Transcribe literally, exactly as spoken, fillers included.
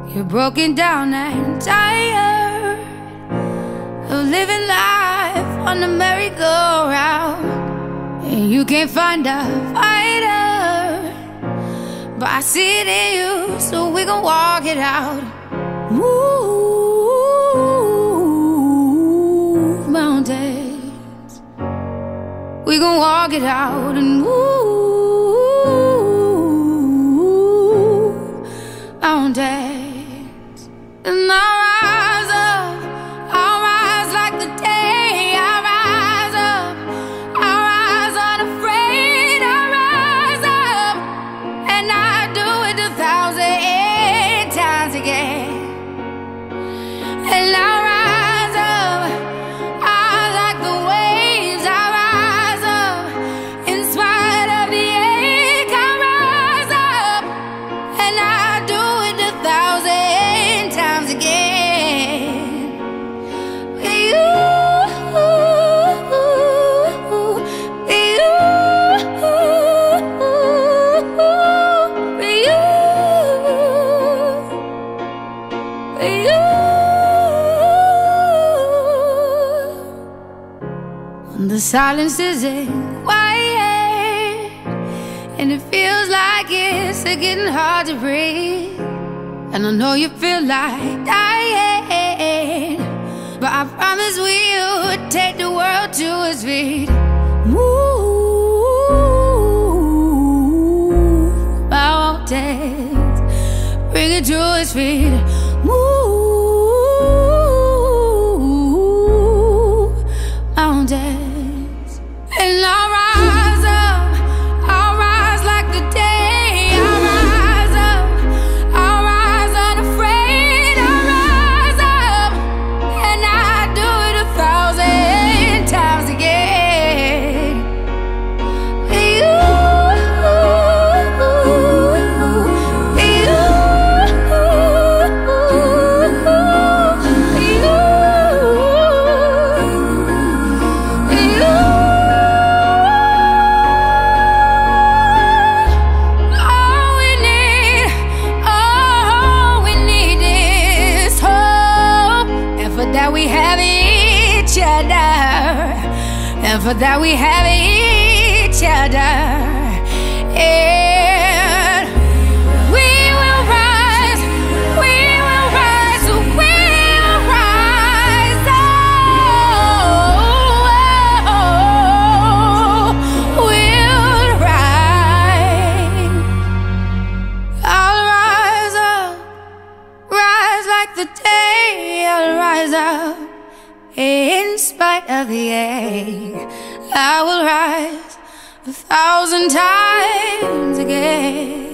You're broken down and tired of living life on the merry-go-round, and you can't find a fighter, but I see it in you, so we gon' walk it out. Move mountains, we gon' walk it out and move mountains. And I'll rise up, I'll rise like the day. I'll rise up, I'll rise unafraid. I'll rise up, and I'll do it a thousand times again. And I'll rise up, I'll like the waves. I'll rise up, in spite of the ache. I'll rise up, and I'll do it a thousand times again. For you, for you, for you, for you. When the silence isn't quiet and it feels like it's getting hard to breathe, and I know you feel like dying, but I promise we'll take the world to its feet. Move mountains, bring it to its feet. Move mountains. And I'll rise up, I'll rise like the day. I'll rise up, I'll rise unafraid. I'll rise up, and I'll do it a thousand times again. For you, for you, for you, for you. All we need, all we need is hope, and for that we have each other, and for that we have each other. And we will rise, we will rise, we'll rise. Oh, we'll rise. I'll rise up, rise like the day. I'll rise up, in spite of the ache. I will rise a thousand times again.